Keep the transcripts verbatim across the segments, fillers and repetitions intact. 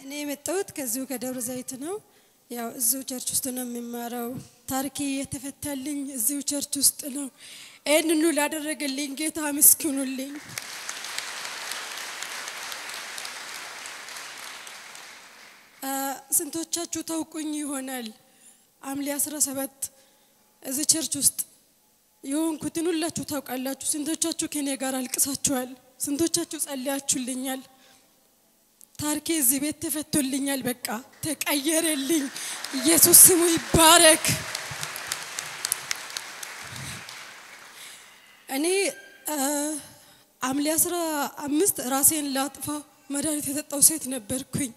እኔ የመጣሁት ከዚሁ ከደብረ ዘይት ነው ያው እዚሁ ቸርች ውስጥ ነው የሚማረው ታሪኬ የተፈታልኝ እዚሁ ቸርች ውስጥ ነው እነኑ ላደረገልኝ ጌታ መስክኑልኝ ስንቶቻችሁ ታውቁኝ ይሆናል አምሌ አስራ ሰባት እዚህ ቸርች ውስጥ የሆንኩትን ሁላችሁ ታውቃላችሁ ስንቶቻችሁ ከኔ ጋር አልቅሳችኋል ስንቶቻችሁ ጸልያችሁልኛል ታሪኬ እዚህ ቤት ተፈቶልኛል በቃ ተቀየረልኝ ኢየሱስ ስሙ ይባረክ እኔ አምሌ አስራ አምስት ራሴን ላጥፋ መድኃኒት የሰጠው ሴት ነበርኩኝ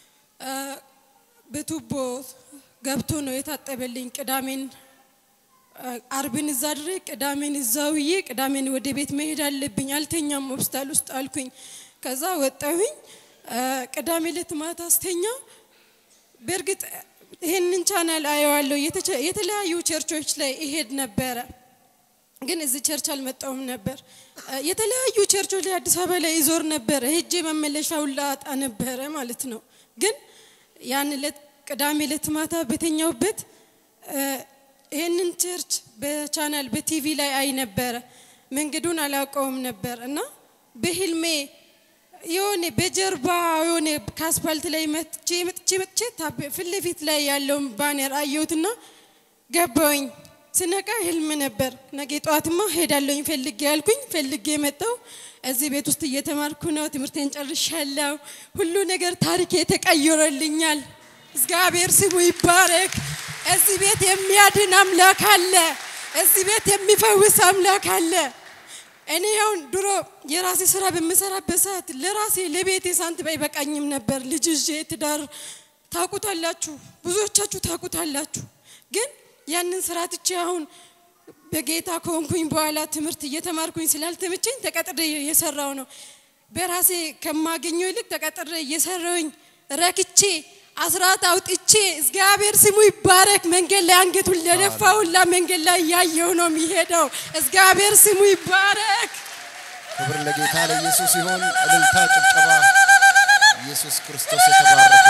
በቱቦ ገብቶ ነው የታጠበልኝ ቅዳሜን አርብን ዛድሬ ቅዳሜን ዛውዬ ቅዳሜን ወደ ቤት መሄድ አለብኝ አልተኛም ሆስፒታል ውስጥ አልኩኝ ከዛ ወጣሁኝ ቅዳሜ ለተማታ አስተኛ በርግጥ ይሄንን ቻናል አየዋለሁ የተለያዩ ቸርቾች ላይ ይሄድ ነበር ግን እዚህ ቸርች አልመጣውም ነበር የተለያዩ ቸርቾች ላይ አዲስ አበባ ላይ ይዞር ነበር ሄጄ መመለሻው ላጣ ነበር ማለት ነው ግን ያን ለቅዳሜ ለተማታ በተኛውበት ይሄንን ቸርች በቻናል በቲቪ ላይ አይ ነበር መንገዱን አላውቀውም ነበር እና በህልሜ የሆነ በጀርባ የሆነ ካስፓልት ላይ መጥቼ መጥቼ መጥቼ ፍልፊት ላይ ያለው ባነር አየሁትና ገባኝ ስነቃ ህልም ነበር ነገ ጧትማ ሄዳለሁኝ ፈልጌ ያልኩኝ ፈልጌ መጣው እዚህ ቤት ውስጥ እየተማርኩ ነው ትምርቴን ጨርሻለሁ ሁሉ ነገር ታሪኬ ተቀይሮልኛል እግዚአብሔር ስሙ ይባረክ እዚህ ቤት የሚያድን አምላክ አለ እዚህ ቤት የሚፈውስ አምላክ አለ እኔ ያው ድሮ የራሴ ስራ በመሰራበት ሰዓት ለራሴ ለቤቴ ሳንት ባይበቃኝም ነበር ልጅጄ ትዳር ታቁታላችሁ ብዙዎቻችሁ ታቁታላችሁ ግን ያንን ስራ ትቼ አሁን በጌታ ኮንኩኝ በኋላ ትምርት እየተማርኩኝ ስላልተመቸኝ ተቀጥሬ እየሰራው ነው በራሴ ከማገኘው ይልቅ ተቀጥሬ እየሰራውኝ ረክቼ አስራት አውጥቼ እግዚአብሔር ስሙ ይባረክ መንገድ ላይ አንገቱን ለደፋውላ መንገድ ላይ ያየው ነው የሚሄደው እግዚአብሔር ስሙ ይባረክ ክብር ለጌታ ለኢየሱስ ይሁን እልልታ ጭብጨባ ኢየሱስ ክርስቶስ የተባረከ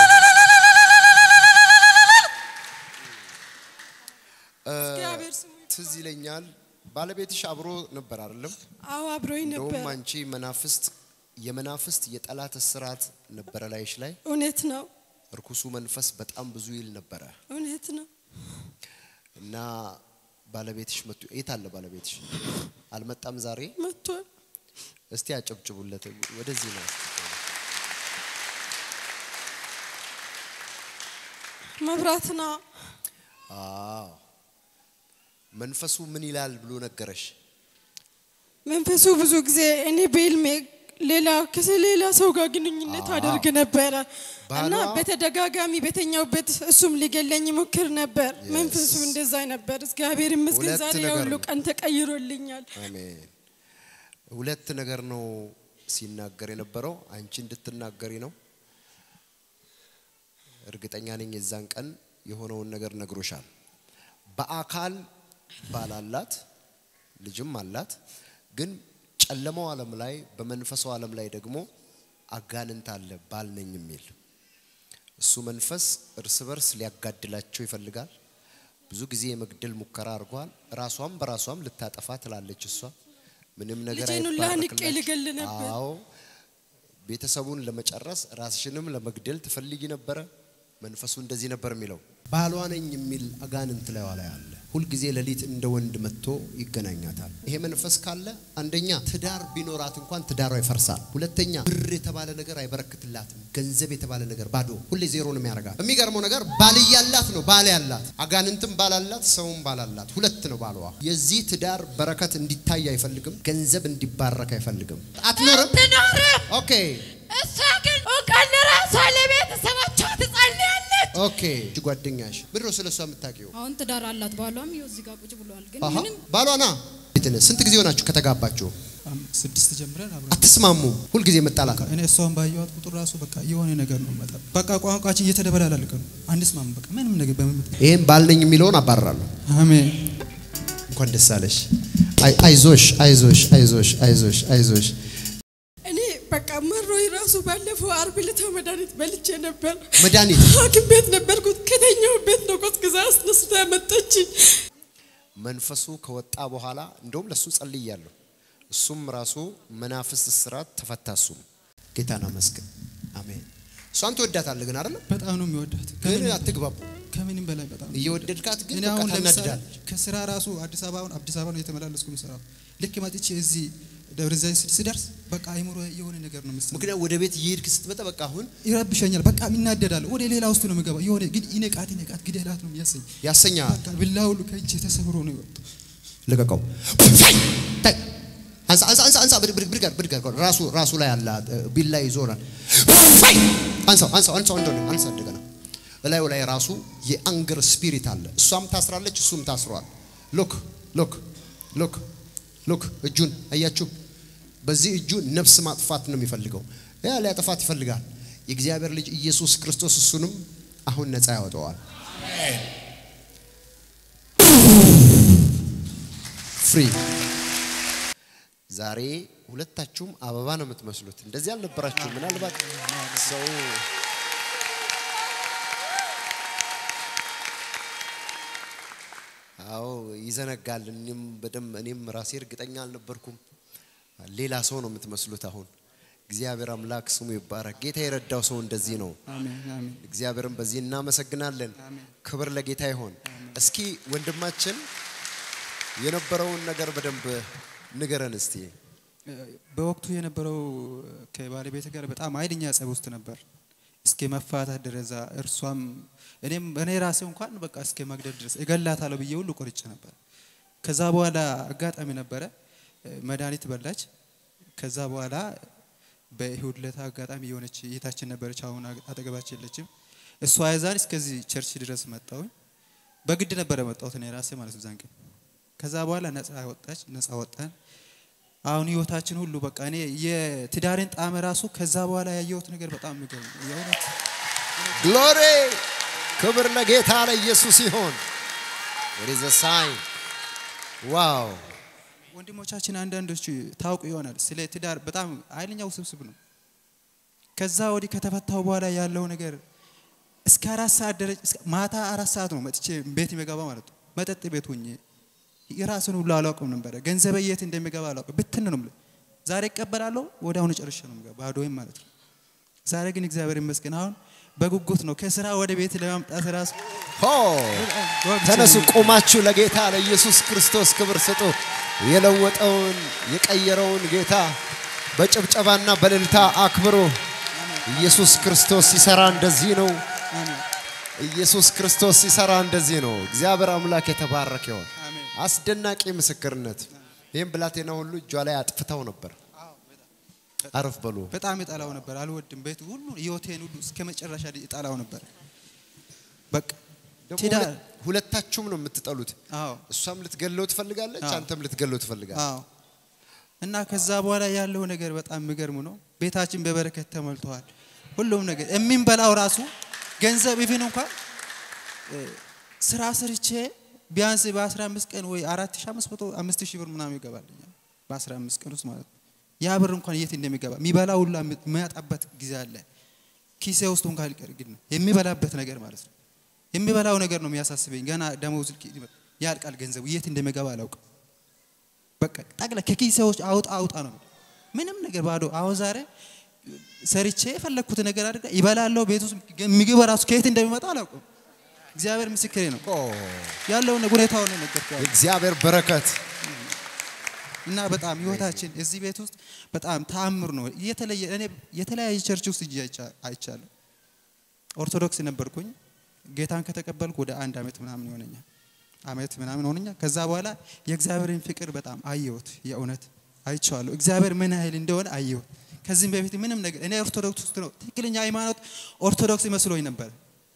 እግዚአብሔር ስሙ ትዝ ይለኛል ባለቤትሽ አብሮ ነበር አይደለም አዎ አብሮኝ ነበር ነው አንቺ መናፍስት የመናፍስት የጠላት እስራት ነበር ላይሽ ላይ እውነት ነው እርኩሱ መንፈስ በጣም ብዙ ይል ነበር እውነት ነው እና ባለቤትሽ መጥቶ የት አለ ባለቤትሽ አልመጣም ዛሬ መጥቶ እስቲ አጨብጭቡለት ወደዚህ ነው መብራትና አዎ መንፈሱ ምን ይላል ብሎ ነገረሽ መንፈሱ ብዙ ጊዜ እኔ በልሜ ሌላ ከሌላ ሰው ጋር ግንኙነት አደርግ ነበር እና በተደጋጋሚ በተኛውበት እሱም ሊገለኝ ሞክር ነበር መንፈሱ እንደዛ ነበር እግዚአብሔር ይመስገን ዛሬ ሁሉ ቀን ተቀይሮልኛል አሜን ሁለት ነገር ነው ሲናገር የነበረው አንቺ እንድትናገሪ ነው እርግጠኛ ነኝ የዛን ቀን የሆነውን ነገር ነግሮሻል በአካል ባላላት ልጅም አላት ግን ጨለማው ዓለም ላይ በመንፈሱ ዓለም ላይ ደግሞ አጋንንት አለ ባልነኝ የሚል እሱ መንፈስ እርስ በርስ ሊያጋድላቸው ይፈልጋል ብዙ ጊዜ የመግደል ሙከራ አርጓል ራሷም በራሷም ልታጠፋ ትላለች እሷ ምንም ነገር አይባርክልኝ አዎ ቤተሰቡን ለመጨረስ ራስሽንም ለመግደል ትፈልጊ ነበር መንፈሱ እንደዚህ ነበር የሚለው ባሏ ነኝ የሚል አጋንንት ላይ ዋላ ያለ ሁሉ ጊዜ ለሊት እንደ ወንድ መጥቶ ይገናኛታል ይሄ መንፈስ ካለ አንደኛ ትዳር ቢኖራት እንኳን ትዳሯ ይፈርሳል ሁለተኛ ብር የተባለ ነገር አይበረክትላትም ገንዘብ የተባለ ነገር ባዶ ሁሉ ዜሮ ነው የሚያረጋት የሚገርመው ነገር ባል ያላት ነው ባል ያላት አጋንንትም ባላላት ሰውም ባላላት ሁለት ነው ባሏ የዚህ ትዳር በረከት እንዲታይ አይፈልግም ገንዘብ እንዲባረክ አይፈልግም አትኖርም ኦኬ እሷ ግን ወቃለ ራሷ ለቤት ሰማቸው ትጸልያለች ኦኬ ጓደኛሽ ምድሮ ስለሷ የምታውቂው አሁን ትዳር አላት ባሏም ይው እዚህ ጋር ቁጭ ብሏል ግን ምንም ባሏና እትነ ስንት ጊዜ ሆናችሁ ከተጋባችሁ ስድስት ጀምረን አብረን አትስማሙ ሁሉ ጊዜ መጣላት እኔ እሷን ባየዋት ቁጥር ራሱ በቃ የሆነ ነገር ነው መጣ በቃ ቋንቋችን እየተደበላለቀ ነው አንስማም በቃ ምንም ነገር በመምጥ ይሄን ባልነኝ የሚለውን አባራለሁ አሜን እንኳን ደስ አለሽ አይዞሽ አይዞሽ አይዞሽ አይዞሽ አይዞሽ እኔ በቃ መሮይ ራሱ ራሱ ባለፈው አርብ ዕለት መድኃኒት በልቼ ነበር መድኃኒት ሐኪም ቤት ነበርኩት ከተኛው ቤት ነው ቆስቅዛ አስነስታ ያመጣች መንፈሱ ከወጣ በኋላ እንደውም ለሱ ጸልያለሁ እሱም ራሱ መናፍስት እስራት ተፈታሱም ጌታና መስገን አሜን ሷንት ወዳታለህ ግን አይደል በጣም ነው የሚወዳት ግን አትግባቡ ከምንም በላይ በጣም እየወደድካት ግን እኔ አሁን ለምሳሌ ተናድዳለች ከስራ ራሱ አዲስ አበባ አሁን አዲስ አበባ ነው የተመላለስኩ መስራው ልክ መጥቼ እዚህ ደብረ ዘይት ስደርስ በቃ አይምሮ የሆነ ነገር ነው መስጠት ምክንያት ወደ ቤት ይሄድክ ስትመጣ በቃ አሁን ይረብሸኛል በቃ ይናደዳል ወደ ሌላ ውስጥ ነው የምገባው የሆነ ግን ይነቃት ይነቃት ግዴላት ነው የሚያሰኝ ያሰኛ በቃ ብላው ከእጄ ተሰብሮ ነው ይወጣ ለቀቀው ታይ አንሳ አንሳ አንሳ አንሳ ብድግ ብድግ ብድግ ራሱ ራሱ ላይ አለ ቢላ ይዞራል አንሳ አንሳ አንሳ እንደሆነ አንሳ እንደገና በላዩ ላይ ራሱ የአንገር ስፒሪት አለ እሷም ታስራለች እሱም ታስሯል ሎክ ሎክ ሎክ ሎክ እጁን አያችሁ በዚህ እጁ ነፍስ ማጥፋት ነው የሚፈልገው ያ ሊያጠፋት ይፈልጋል የእግዚአብሔር ልጅ ኢየሱስ ክርስቶስ እሱንም አሁን ነፃ ያወጣዋል ፍሪ ዛሬ ሁለታችሁም አበባ ነው የምትመስሉት እንደዚህ አልነበራችሁ ምናልባት ሰው አዎ ይዘነጋል እኔም በደም እኔም ራሴ እርግጠኛ አልነበርኩም ሌላ ሰው ነው የምትመስሉት አሁን እግዚአብሔር አምላክ ስሙ ይባረክ ጌታ የረዳው ሰው እንደዚህ ነው አሜን አሜን እግዚአብሔርን በዚህ እናመሰግናለን ክብር ለጌታ ይሁን እስኪ ወንድማችን የነበረውን ነገር በደንብ ንገረን እስቲ በወቅቱ የነበረው ከባለቤት ጋር በጣም አይደኛ ጸብ ውስጥ ነበር እስከ መፋታት ደረጃ እርሷም እኔም እኔ ራሴው እንኳን በቃ እስከ መግደል ድረስ እገላታለሁ ብዬ ሁሉ ቆርጬ ነበር ከዛ በኋላ አጋጣሚ ነበረ መድኃኒት በላች ከዛ በኋላ በይሁድ ለታ አጋጣሚ የሆነች እህታችን ነበረች አሁን አጠገባችን የለችም እሷ አይዛን እስከዚህ ቸርች ድረስ መጣው በግድ ነበር መጣሁት እኔ ራሴ ማለት ነው ዛንቀ ከዛ በኋላ ነፃ ወጣች ነፃ ወጣን አሁን ህይወታችን ሁሉ በቃ እኔ የትዳርን ጣም ራሱ ከዛ በኋላ ያየሁት ነገር በጣም ምገኝ የእውነት ግሎሪ ክብር ለጌታ ለኢየሱስ ይሁን there is a sign ዋው ወንድሞቻችን አንዳንዶች ታውቁ ይሆናል ስለ ትዳር በጣም አይለኛው ስብስብ ነው ከዛ ወዲ ከተፈታው በኋላ ያለው ነገር እስከ አራት ሰዓት ደረጃ ማታ አራት ሰዓት ነው መጥቼ ቤት የሚገባ ማለት ነው መጠጥ ቤት ሆኜ የራስን ሁሉ አላውቅም ነበር ገንዘብ የት እንደሚገባ አላውቅም ብትን ነው ዛሬ እቀበላለሁ ወዳው ነው ጨርሼ ነው የምገባ ባዶይም ማለት ነው ዛሬ ግን እግዚአብሔር ይመስገን አሁን በጉጉት ነው ከስራ ወደ ቤት ለማምጣት ራስ ሆ ተነሱ ቆማችሁ ለጌታ ለኢየሱስ ክርስቶስ ክብር ስጡ የለወጠውን የቀየረውን ጌታ በጭብጨባና በእልልታ አክብሩ ኢየሱስ ክርስቶስ ሲሰራ እንደዚህ ነው አሜን ኢየሱስ ክርስቶስ ሲሰራ እንደዚህ ነው እግዚአብሔር አምላክ የተባረከ ይሁን አሜን አስደናቂ ምስክርነት ይሄን ብላቴና ሁሉ እጇ ላይ አጥፍተው ነበር አረፍ በሉ በጣም ይጣላው ነበር አልወድም ቤት ሁሉ ህይወቴን ሁሉ እስከ መጨረሻ ይጣላው ነበር በቃ ትዳር ሁለታችሁም ነው የምትጠሉት አዎ እሷም ልትገለው ትፈልጋለች አንተም ልትገለው ትፈልጋለህ አዎ እና ከዛ በኋላ ያለው ነገር በጣም የሚገርም ነው ቤታችን በበረከት ተሞልቷል ሁሉም ነገር እሚንበላው ራሱ ገንዘብ ይፍን እንኳን ስራ ሰርቼ ቢያንስ በ15 ቀን ወይ አራት ሺህ አምስት መቶ አምስት ሺህ ብር ምናምን ይገባልኛል በ15 ቀን ውስጥ ማለት ያ ብር እንኳን የት እንደሚገባ የሚበላው ሁሉ የሚያጣበት ጊዜ አለ ኪሴ ውስጥ እንኳን ሊቀር ግን የሚበላበት ነገር ማለት ነው የሚበላው ነገር ነው የሚያሳስበኝ ገና ደሞዝ ያልቃል ገንዘቡ የት እንደሚገባ አላውቅም በቃ ታግላ ከኪሴዎች አውጣ አውጣ ነው ምንም ነገር ባዶ አሁን ዛሬ ሰርቼ ፈለኩት ነገር አድርጋ ይበላለው ቤት ውስጥ ምግብ ራሱ ከየት እንደሚመጣ አላውቅም እግዚአብሔር ምስክሬ ነው ያለው ሁኔታው ነው ነገርኩት እግዚአብሔር በረከት እና በጣም ህይወታችን እዚህ ቤት ውስጥ በጣም ተአምር ነው የተለየ እኔ የተለያየ ቸርች ውስጥ አይቻለሁ ኦርቶዶክስ ነበርኩኝ ጌታን ከተቀበልኩ ወደ አንድ አመት ምናምን ይሆነኛል አመት ምናምን ሆነኛል ከዛ በኋላ የእግዚአብሔርን ፍቅር በጣም አየሁት የእውነት አይቻለሁ እግዚአብሔር ምን ያህል እንደሆነ አየሁት ከዚህም በፊት ምንም ነገር እኔ ኦርቶዶክስ ውስጥ ነው ትክክለኛ ሃይማኖት ኦርቶዶክስ መስሎኝ ነበር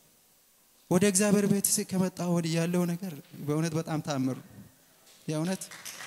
ወደ እግዚአብሔር ቤት ከመጣሁ ወዲህ ያለው ነገር በእውነት በጣም ተአምር የእውነት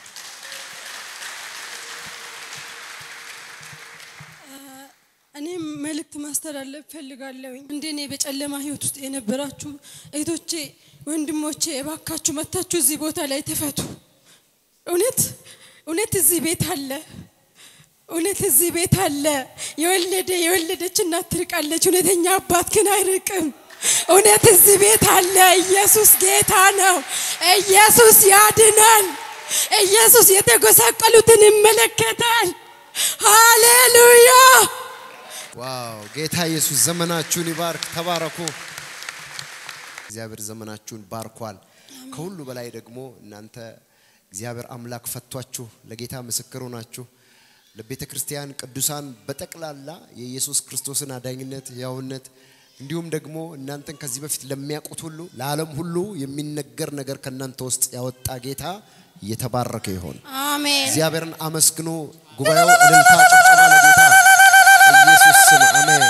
እኔ መልእክት ማስተላለፍ ፈልጋለሁ እንደኔ በጨለማ ህይወት ውስጥ የነበራችሁ እህቶቼ ወንድሞቼ እባካችሁ መታችሁ እዚህ ቦታ ላይ ተፈቱ እውነት እውነት እዚህ ቤት አለ እውነት እዚህ ቤት አለ የወለደ የወለደች እናት ትርቃለች እውነተኛ አባት ግን አይርቅም እውነት እዚህ ቤት አለ ኢየሱስ ጌታ ነው ኢየሱስ ያድናል ኢየሱስ የተጎሳቀሉትን ይመለከታል ሃሌሉያ ዋው ጌታ ኢየሱስ ዘመናችሁን ይባርክ ተባረኩ እግዚአብሔር ዘመናችሁን ባርኳል ከሁሉ በላይ ደግሞ እናንተ እግዚአብሔር አምላክ ፈቷችሁ ለጌታ ምስክር ሆናችሁ ለቤተ ክርስቲያን ቅዱሳን በጠቅላላ የኢየሱስ ክርስቶስን አዳኝነት ያውነት እንዲሁም ደግሞ እናንተን ከዚህ በፊት ለሚያውቁት ሁሉ ለዓለም ሁሉ የሚነገር ነገር ከናንተ ውስጥ ያወጣ ጌታ የተባረከ ይሁን አሜን እግዚአብሔርን አመስግኑ ጉባኤው እልልታ ጭብጨባ ለጌታ ኢየሱስ ስም አሜን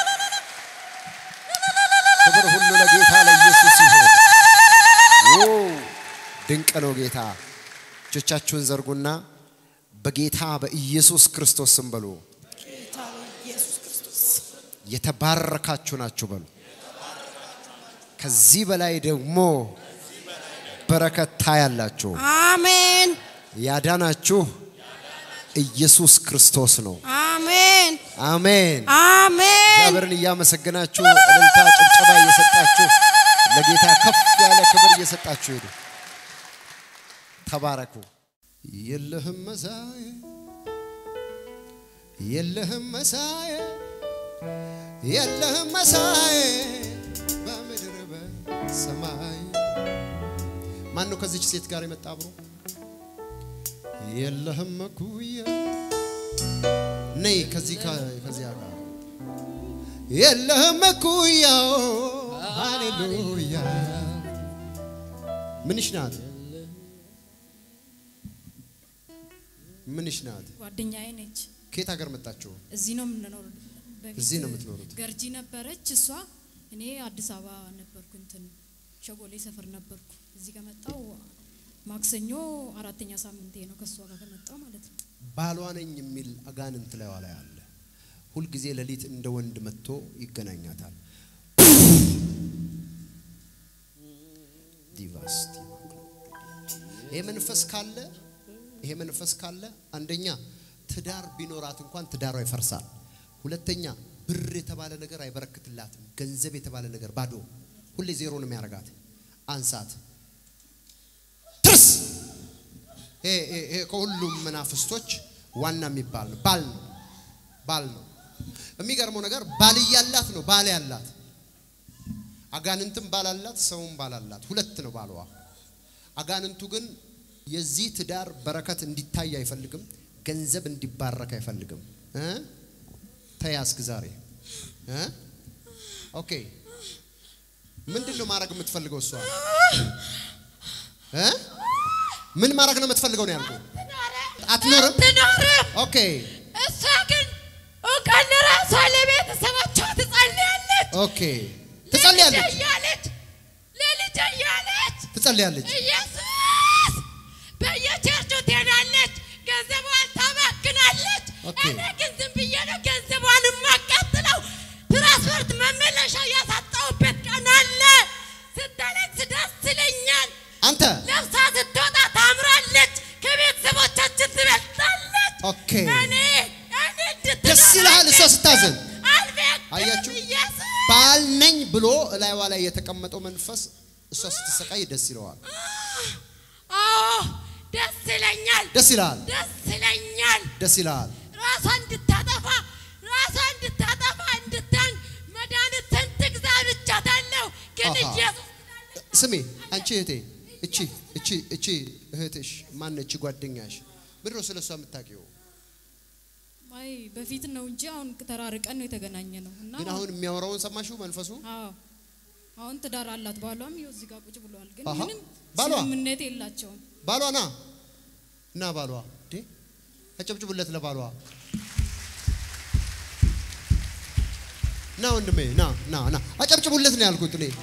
ክብር ሁሉ ለጌታ ለኢየሱስ ይሁን ኦ ድንቅ ነው ጌታ እጆቻችሁን ዘርጉና በጌታ በኢየሱስ ክርስቶስ ስም በሉ ጌታ በኢየሱስ ክርስቶስ የተባረካችሁ ናችሁ በሉ ከዚህ በላይ ደግሞ በረከት ታያላችሁ አሜን ያዳናችሁ ኢየሱስ ክርስቶስ ነው አሜን አሜን አሜን እግዚአብሔርን ያመሰግናችሁ እልልታ ጭብጨባ እየሰጣችሁ ለጌታ ከፍ ያለ ክብር እየሰጣችሁ ሄዱ ተባረኩ የለህም መሳይ የለህም መሳይ የለህም መሳይ በምድር በሰማይ ማን ነው ከዚች ሴት ጋር የመጣ አብሮ የለህም መኩያ ነይ ከዚህ ከዚህ ጋር የለህም መኩያ ሃሌሉያ ምንሽ ናት ምንሽ ናት ጓደኛዬ ነች ከየት ሀገር መጣችሁ እዚህ ነው የምንኖር እዚህ ነው የምትኖሩት ገርጂ ነበረች እሷ እኔ አዲስ አበባ ነበርኩ እንትን ሸጎሌ ሰፈር ነበርኩ እዚህ ከመጣው ማክሰኞ አራተኛ ሳምንቴ ነው ከሷ ጋር ከመጣው ማለት ነው ባሏ ነኝ የሚል አጋንንት ላይ ዋላ ያለ ሁሉ ጊዜ ለሊት እንደ ወንድ መጥቶ ይገናኛታል ዲቫስቲ ይሄ መንፈስ ካለ ይሄ መንፈስ ካለ አንደኛ ትዳር ቢኖራት እንኳን ትዳሯ ይፈርሳል ሁለተኛ ብር የተባለ ነገር አይበረክትላትም ገንዘብ የተባለ ነገር ባዶ ሁሌ ዜሮ ነው የሚያረጋት አንሳት ትርስ ኤ ኤ ኤ ከሁሉም መናፍስቶች ዋና የሚባል ነው ባል ነው ባል ነው የሚገርመው ነገር ባል ያላት ነው ባል ያላት አጋንንትም ባል አላት ሰውም ባል አላት ሁለት ነው ባልዋ አጋንንቱ ግን የዚህ ትዳር በረከት እንዲታይ አይፈልግም ገንዘብ እንዲባረክ አይፈልግም እ ተያስክ ዛሬ እ ኦኬ ምንድነው ማድረግ የምትፈልገው እሷ እ ምን ማድረግ ነው የምትፈልገው ነው ያልኩት አትኖርም ኦኬ እሷ ግን ወቃለ ራሷ ለቤት ሰማቻ ትጸልያለች ኦኬ ትጸልያለች ለልጅ ያለች ትጸልያለች ኢየሱስ በየቸርቹ ትሄዳለች ገንዘቧን ታባክናለች እኔ ግን ዝም ብዬ ነው ገንዘቧን ማቃጥለው ትራንስፖርት መመለሻ ያሳጣውበት ቀን አለ ስትለኝ ደስ ይለኛል አንተ ለብሳ ስትወጣ ታምራለች ከቤተሰቦቻችን ትበልጣለች ኦኬ እኔ እኔ ደስ ይላል እሷ ስታዘን አያችሁ ባል ነኝ ብሎ ላይዋ ላይ የተቀመጠው መንፈስ እሷ ስትሰቃይ ደስ ይለዋል አዎ ደስ ይለኛል ደስ ይላል ደስ ይለኛል ደስ ይላል ራሷ እንድታጠፋ ራሷ እንድታጠፋ እንድታን መድኃኒትን ትግዛ ብቻታለሁ ግን ኢየሱስ ስሚ አንቺ እህቴ እቺ እቺ እቺ እህትሽ ማን ነች ጓደኛሽ ምንድን ነው ስለሷ የምታውቂው አይ በፊት ነው እንጂ አሁን ተራርቀን ነው የተገናኘ ነው እና ግን አሁን የሚያወራውን ሰማሽው መንፈሱ አዎ አሁን ትዳር አላት ባሏም ይኸው እዚህ ጋር ቁጭ ብሏል ግን አሃ ምንም ባሏ ስምምነት የላቸውም ባሏ ና እና ባሏ እንዴ አጨብጭቡለት ለባሏ ና ወንድሜ ና ና ና አጨብጭቡለት ነው ያልኩት እኔ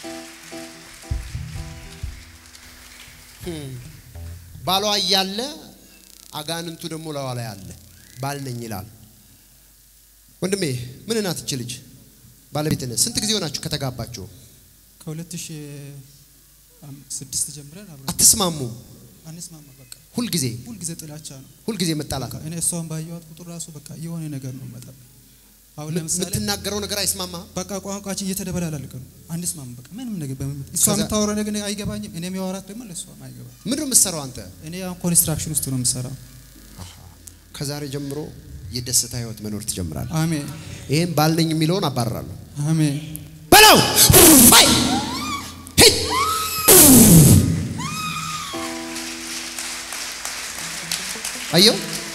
ባሏ ያለ አጋንንቱ ደግሞ ለዋላ ያለ ባል ነኝ ይላል ወንድሜ ምን እናት እቺ ልጅ ባለቤት ነህ ስንት ጊዜ ሆናችሁ ከተጋባችሁ ከሁለት ሺህ ስድስት ጀምረን አብረን አትስማሙ አንስማማ በቃ ሁሉ ጊዜ ሁሉ ጊዜ ጥላቻ ነው ሁሉ ጊዜ መጣላት እኔ እሷን ባየኋት ቁጥር ራሱ በቃ የሆነ ነገር ነው መጣ አሁን ለምሳሌ የምትናገረው ነገር አይስማማ በቃ ቋንቋችን እየተደበላለቀ ነው አንስማማ በቃ ምንም ነገር በመምት እሷ የምታወራው ነገር አይገባኝም እኔም ያወራት ደግሞ ለሷ አይገባም ምንድነው የምትሰራው አንተ እኔ አሁን ኮንስትራክሽን ውስጥ ነው የምሰራው ከዛሬ ጀምሮ የደስታ ህይወት መኖር ትጀምራለህ አሜን ይሄን ባልነኝ የሚለውን አባራለሁ አሜን በለው ፋይ አዮ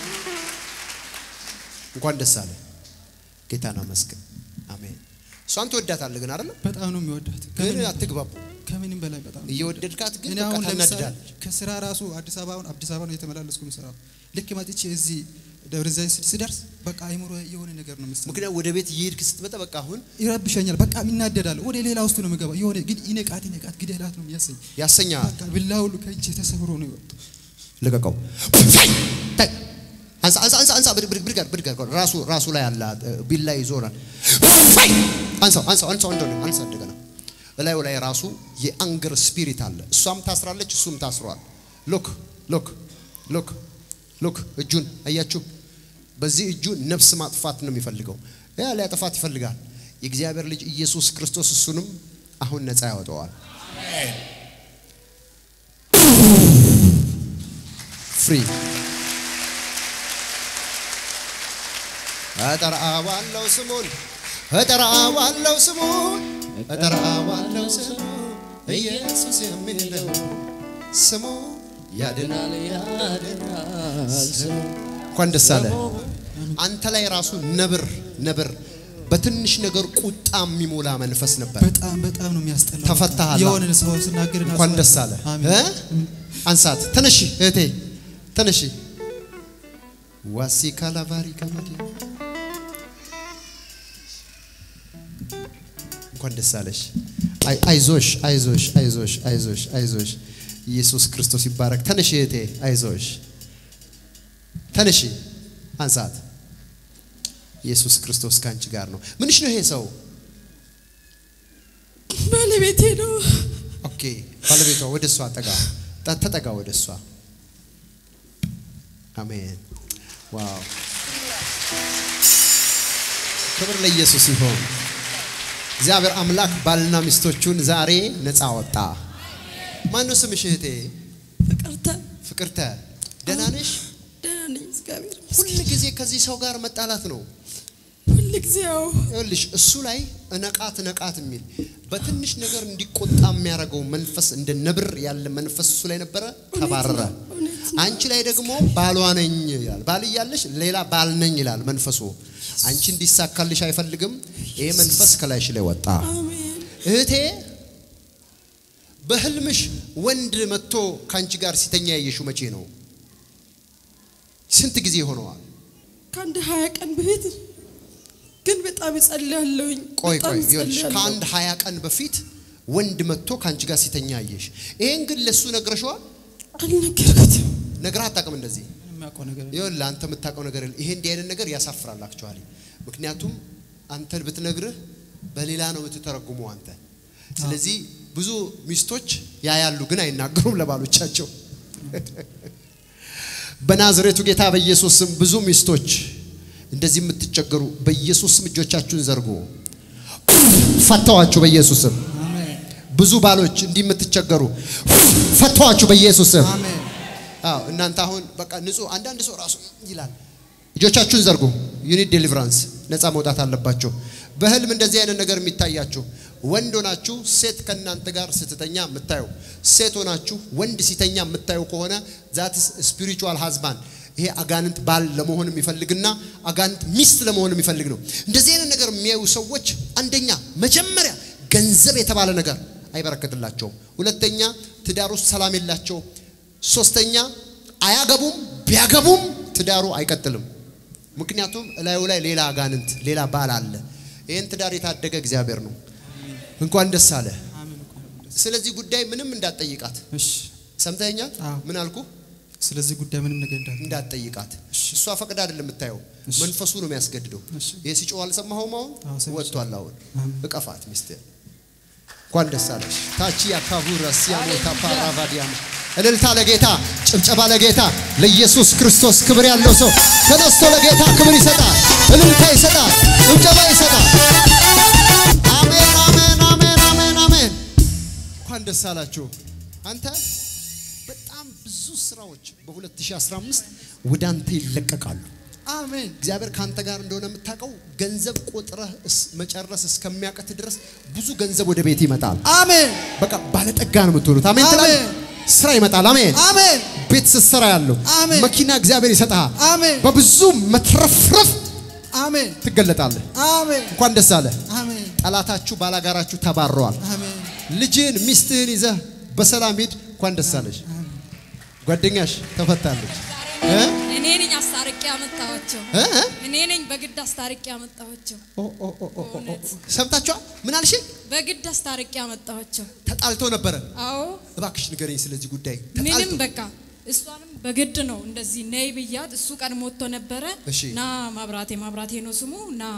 እንኳን ደስ አለ ጌታና መስገን አሜን ሷን ትወዳታለህ ግን አይደል በጣም ነው የሚወዳት ግን አትግባቡ ከምንም በላይ በጣም እየወደድካት ግን እኔ አሁን ለምሳሌ ታናድዳለህ ከስራ ራሱ አዲስ አበባ አሁን አዲስ አበባ ነው የተመላለስኩ የምሰራው ልክ መጥቼ እዚህ ደብረ ዘይት ስደርስ በቃ አይምሮ የሆነ ነገር ነው መስጠት ምክንያቱም ወደ ቤት ይሄድክ ስትመጣ በቃ አሁን ይረብሸኛል በቃ ይናደዳል ወደ ሌላ ውስጥ ነው የምገባው የሆነ ግን ይነቃት ይነቃት ግዴላት ነው የሚያሰኝ ያሰኛል በቃ ቢላው ከእጄ ተሰብሮ ነው ይወጣ ለቀቀው ታይ አንሳ አንሳ አንሳ አንሳ ብድግ ብድግ ብድግ ብድግ ራሱ ራሱ ላይ አለ ቢላ ይዞራል ፋይ አንሳ አንሳ አንሳ እንደሆነ አንሳ እንደገና በላዩ ላይ ራሱ የአንገር ስፒሪት አለ እሷም ታስራለች እሱም ታስሯል ሎክ ሎክ ሎክ ሎክ እጁን አያችሁ በዚህ እጁ ነፍስ ማጥፋት ነው የሚፈልገው ያ ሊያጠፋት ይፈልጋል የእግዚአብሔር ልጅ ኢየሱስ ክርስቶስ እሱንም አሁን ነፃ ያወጣዋል ፍሪ አጠራዋለው ስሙን አጠራዋለው ስሙን አጠራዋለው ስሙን ኢየሱስ የሚለው ስሙ ያድናል ያድናል ስሙ እንኳን ደስ አለ አንተ ላይ ራሱ ነብር ነብር በትንሽ ነገር ቁጣ የሚሞላ መንፈስ ነበር በጣም በጣም ነው የሚያስጠላው ተፈታሃል የሆነ ሰው ሲናገርና እንኳን ደስ አለ እ አንሳት ተነሺ እህቴ ተነሺ ዋሲ ካላቫሪ ከመዲ እንኳን ደስ አለሽ አይዞሽ አይዞሽ አይዞሽ አይዞሽ አይዞሽ ኢየሱስ ክርስቶስ ይባረክ ተነሺ እህቴ አይዞሽ ተነሺ አንሳት ኢየሱስ ክርስቶስ ካንቺ ጋር ነው ምንሽ ነው ይሄ ሰው ባለቤቴ ነው ኦኬ ባለቤቷ ወደሷ ተጠጋ ተጠጋ ወደሷ አሜን ዋው ክብር ለኢየሱስ ይሁን እግዚአብሔር አምላክ ባልና ሚስቶቹን ዛሬ ነፃ ወጣ ማን ነው ስምሽ እህቴ ፍቅርተ ፍቅርተ ደህና ነሽ ደህና ነኝ እግዚአብሔር ሁሉ ጊዜ ከዚህ ሰው ጋር መጣላት ነው ሁሉ ጊዜ ያው ይኸውልሽ እሱ ላይ ነቃት ነቃት የሚል በትንሽ ነገር እንዲቆጣ የሚያደርገው መንፈስ እንደ ነብር ያለ መንፈስ እሱ ላይ ነበረ ተባረረ አንቺ ላይ ደግሞ ባሏ ነኝ ይላል ባል ይያለሽ ሌላ ባል ነኝ ይላል መንፈሱ አንቺ እንዲሳካልሽ አይፈልግም ይሄ መንፈስ ከላይሽ ላይ ወጣ አሜን እህቴ በህልምሽ ወንድ መጥቶ ካንቺ ጋር ሲተኛ ያየሽው መቼ ነው ስንት ጊዜ ሆነዋል ከአንድ ሃያ ቀን በፊት ግን በጣም ይጸልያለሁኝ ቆይ ቆይ ይኸውልሽ ከአንድ ሃያ ቀን በፊት ወንድ መጥቶ ካንቺ ጋር ሲተኛ ያየሽ ይሄን ግን ለሱ ነግረሽዋል አልነገርኩትም ነግራት አጣቀም እንደዚህ የሚያውቀው ነገር ይኸውልህ አንተ የምታውቀው ነገር ይሄ እንዲህ አይነት ነገር ያሳፍራል አክቹአሊ ምክንያቱም አንተ ብትነግርህ በሌላ ነው የምትተረጉመው አንተ ስለዚህ ብዙ ሚስቶች ያያሉ ግን አይናገሩም ለባሎቻቸው በናዝሬቱ ጌታ በኢየሱስ ስም ብዙ ሚስቶች እንደዚህ የምትቸገሩ በኢየሱስ ስም እጆቻችሁን ዘርጉ ፈታዋችሁ በኢየሱስ ስም አሜን ብዙ ባሎች እንዲህ የምትቸገሩ ፈታዋችሁ በኢየሱስ ስም አሜን አዎ እናንተ አሁን በቃ ንጹህ አንዳንድ ሰው ራሱ ይላል እጆቻችሁን ዘርጉ you need deliverance ነፃ መውጣት አለባችሁ በህልም እንደዚህ አይነት ነገር የሚታያችሁ ወንድ ሆናችሁ ሴት ከናንተ ጋር ስትተኛ የምታዩ ሴት ሆናችሁ ወንድ ሲተኛ የምታዩ ከሆነ that is spiritual husband ይሄ አጋንንት ባል ለመሆን የሚፈልግና አጋንንት ሚስት ለመሆን የሚፈልግ ነው እንደዚህ አይነት ነገር የሚያዩ ሰዎች አንደኛ መጀመሪያ ገንዘብ የተባለ ነገር አይበረከትላቸውም ሁለተኛ ትዳር ውስጥ ሰላም የላቸው ሶስተኛ አያገቡም ቢያገቡም ትዳሩ አይቀጥልም ምክንያቱም ላዩ ላይ ሌላ አጋንንት ሌላ ባል አለ ይሄን ትዳር የታደገ እግዚአብሔር ነው እንኳን ደስ አለ አሜን ስለዚህ ጉዳይ ምንም እንዳትጠይቃት እሺ ሰምተኛል ምን አልኩ ስለዚህ ጉዳይ ምንም ነገር እንዳት እንዳትጠይቃት እሷ ፈቅዳ አይደለም የምታየው መንፈሱ ነው የሚያስገድደው ይሄ ሲጮህ አልሰማኸውም አሁን ወጥቷል አሁን እቀፋት ሚስት እንኳን ደስ አለሽ ታቺ ያካቡራ ሲያሞታ ፓራቫዲያም እልልታ ለጌታ ጭብጨባ ለጌታ ለኢየሱስ ክርስቶስ ክብር ያለው ሰው ተነስቶ ለጌታ ክብር ይሰጣል እልልታ ይሰጣል ጭብጨባ ይሰጣል አሜን አሜን አሜን አሜን አሜን እንኳን ደስ አላችሁ አንተ በጣም ብዙ ስራዎች በ2015 ወደ አንተ ይለቀቃሉ አሜን እግዚአብሔር ካንተ ጋር እንደሆነ የምታውቀው ገንዘብ ቆጥረህ መጨረስ እስከሚያቀት ድረስ ብዙ ገንዘብ ወደ ቤት ይመጣል አሜን በቃ ባለጠጋ ነው የምትሆኑት አሜን ትላለህ ስራ ይመጣል አሜን አሜን ቤት ስራ ያለው መኪና እግዚአብሔር ይሰጣል አሜን በብዙ መትረፍረፍ አሜን ትገለጣለህ አሜን እንኳን ደስ አለ አሜን ጠላታችሁ ባላጋራችሁ ተባረዋል አሜን ልጅን ሚስትህን ይዘህ በሰላም ሂድ እንኳን ደስ አለሽ ጓደኛሽ ተፈታለች እኔ ነኝ አስታርቄ ያመጣኋቸው እኔ ነኝ በግድ አስታርቄ ያመጣኋቸው ኦ ኦ ኦ ኦ ሰምታችሁ ምን አልሽ በግድ አስታርቄ ያመጣኋቸው ተጣልቶ ነበር አዎ እባክሽ ንገረኝ ስለዚህ ጉዳይ ምንም በቃ እሷንም በግድ ነው እንደዚህ ነይ ብያት እሱ ቀድሞ ወጥቶ ነበር ና ማብራቴ ማብራቴ ነው ስሙ ና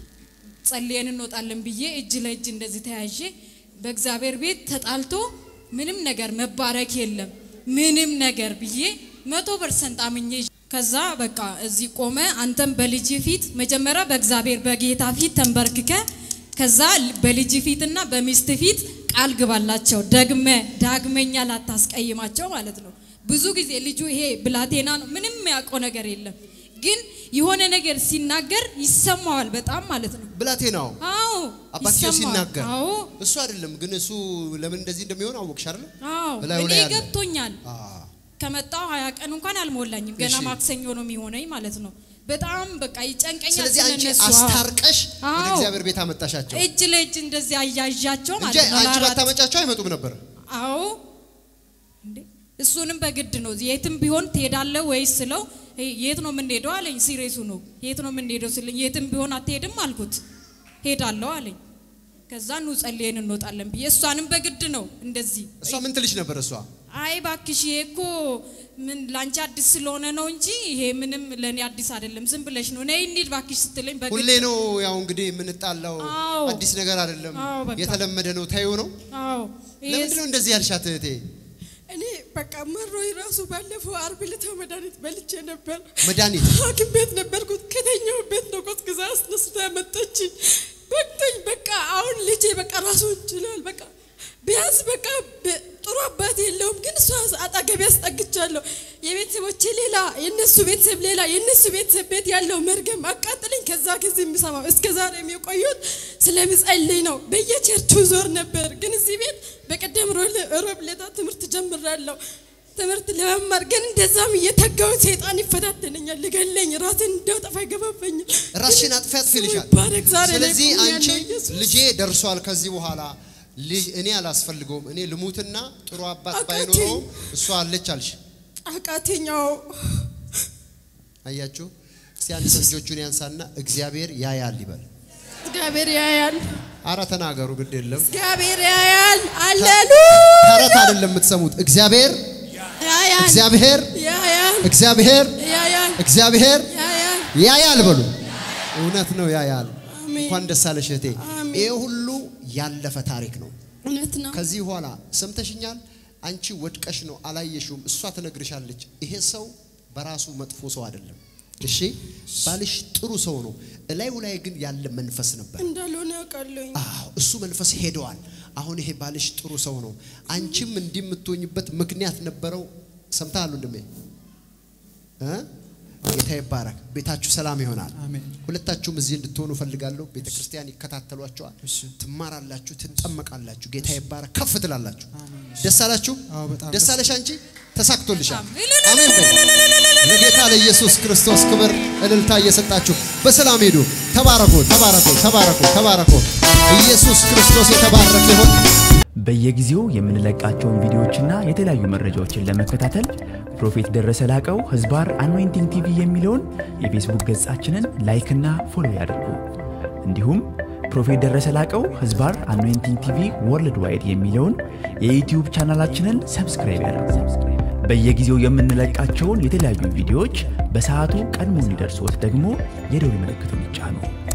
ጸልየን እንወጣለን ብዬ እጅ ለእጅ እንደዚህ ተያይዤ በእግዚአብሔር ቤት ተጣልቶ ምንም ነገር መባረክ የለም ምንም ነገር ብዬ መቶ ፐርሰንት አምኜ ከዛ በቃ እዚህ ቆመ አንተም በልጅ ፊት መጀመሪያ በእግዚአብሔር በጌታ ፊት ተንበርክከ ከዛ በልጅ ፊትና በሚስት ፊት ቃል ግባላቸው ደግመ ዳግመኛ ላታስቀይማቸው ማለት ነው ብዙ ጊዜ ልጁ ይሄ ብላቴና ነው ምንም ያቆ ነገር የለም ግን የሆነ ነገር ሲናገር ይሰማዋል በጣም ማለት ነው ብላቴናው አዎ አባቴው ሲናገር አዎ እሱ አይደለም ግን እሱ ለምን እንደዚህ እንደሚሆን አወቅሽ አይደል አዎ እኔ ገብቶኛል ከመጣው ሃያ ቀን እንኳን አልሞላኝም ገና ማክሰኞ ነው የሚሆነኝ ማለት ነው በጣም በቃ ይጨንቀኛል ስለዚህ አንቺ አስታርቀሽ ወደ እግዚአብሔር ቤት አመጣሻቸው እጅ ለእጅ እንደዚህ አያያዣቸው ማለት ነው አንቺ ባታመጫቸው አይመጡም ነበር አዎ እንዴ እሱንም በግድ ነው የትም ቢሆን ትሄዳለህ ወይስ ስለው የት ነው ምን ሄደው አለኝ ሲሪየሱ ነው የት ነው ምን ሄደው ስለኝ የትም ቢሆን አትሄድም አልኩት ሄዳለሁ አለኝ ከዛ ነው ጸልየን እንወጣለን ብዬ እሷንም በግድ ነው እንደዚህ እሷ ምን ትልሽ ነበር እሷ አይ ባክሽ እኮ ምን ላንቺ አዲስ ስለሆነ ነው እንጂ ይሄ ምንም ለኔ አዲስ አይደለም ዝም ብለሽ ነው ነይ እንሂድ ባክሽ ስትለኝ በግድ ሁሌ ነው ያው እንግዲህ ምን ጣላው አዲስ ነገር አይደለም የተለመደ ነው ታዩ ነው አዎ ለምን ነው እንደዚህ ያልሻት እህቴ እኔ በቃ መሮይ ራሱ ባለፈው አርብ ዕለት መድኃኒት በልቼ ነበር መድኃኒት ሐኪም ቤት ነበርኩት ከተኛው ቤት ነው ቆስቅዛ አስነስታ መጣች በቃኝ በቃ አሁን ልጄ በቃ ራሱ እንችላል በቃ ቢያንስ በቃ ጥሩ አባት የለውም ግን እሷ አጣገብ ያስጠግቻለሁ የቤተሰቦቼ ሌላ የነሱ ቤተሰብ ሌላ የነሱ ቤተሰብ ቤት ያለው መርገም አቃጥልኝ ከዛ ከዚህ የሚሰማው እስከ ዛሬ የሚቆዩት ስለምጸልይ ነው በየቸርቹ ዞር ነበር ግን እዚህ ቤት በቀደም ሮብ ለታ ትምህርት ጀምራለሁ ትምህርት ለመማር ግን እንደዛም እየተጋው ሰይጣን ይፈታተነኛል ለገለኝ ራስን እንደጠፋ ይገባፈኝ ራስሽን አጥፋ ያጥፍልሻል ስለዚህ አንቺ ልጄ ደርሷል ከዚህ በኋላ ልጅ እኔ አላስፈልገውም እኔ ልሙትና ጥሩ አባት ባይኖረው እሷ አለች አልሽ አቃተኛው አያችሁ ሲያን ሰጆቹን ያንሳና እግዚአብሔር ያያል ይበል እግዚአብሔር ያያል አራ ተናገሩ ግድ የለም እግዚአብሔር ያያል አለሉ ተረት አይደለም የምትሰሙት እግዚአብሔር ያያል እግዚአብሔር ያያል እግዚአብሔር ያያል እግዚአብሔር ያያል ያያል በሉ እውነት ነው ያያል እንኳን ደስ አለሽ እህቴ ይሄ ሁሉ ያለፈ ታሪክ ነው እውነት ነው ከዚህ በኋላ ሰምተሽኛል አንቺ ወድቀሽ ነው አላየሽውም እሷ ተነግርሻለች ይሄ ሰው በራሱ መጥፎ ሰው አይደለም እሺ ባልሽ ጥሩ ሰው ነው እላዩ ላይ ግን ያለ መንፈስ ነበር እንዳልሆነ ያውቃለኝ አዎ እሱ መንፈስ ሄዷል አሁን ይሄ ባልሽ ጥሩ ሰው ነው አንቺም እንዲምትሆኝበት ምክንያት ነበረው ሰምታሉ እንደሜ እ ጌታ ይባረክ ቤታችሁ ሰላም ይሆናል አሜን ሁለታችሁም እዚህ እንድትሆኑ ፈልጋለሁ ቤተክርስቲያን ይከታተሏቸዋል ትማራላችሁ ትጠመቃላችሁ ጌታ ይባረክ ከፍ ትላላችሁ ደስ አላችሁ ደስ አለሽ አንቺ ተሳክቶልሻል አሜን ለጌታ ለኢየሱስ ክርስቶስ ክብር እልልታ እየሰጣችሁ በሰላም ሄዱ ተባረኩ ተባረኩ ተባረኩ ተባረኩ ኢየሱስ ክርስቶስ የተባረከ ይሁን በየጊዜው የምንለቃቸውን ቪዲዮዎችና የተለያዩ መረጃዎችን ለመከታተል ፕሮፌት ደረሰ ላቀው ህዝባር አኖይንቲንግ ቲቪ የሚለውን የፌስቡክ ገጻችንን ላይክ እና ፎሎ ያድርጉ እንዲሁም ፕሮፌት ደረሰ ላቀው ህዝባር አኖይንቲንግ ቲቪ ወርልድ ዋይድ የሚለውን የዩቲዩብ ቻናላችንን ሰብስክራይብ ያድርጉ በየጊዜው የምንለቃቸውን የተለያዩ ቪዲዮዎች በሰዓቱ ቀድሞ እንዲደርሶት ደግሞ የደወል ምልክቱን ይጫኑ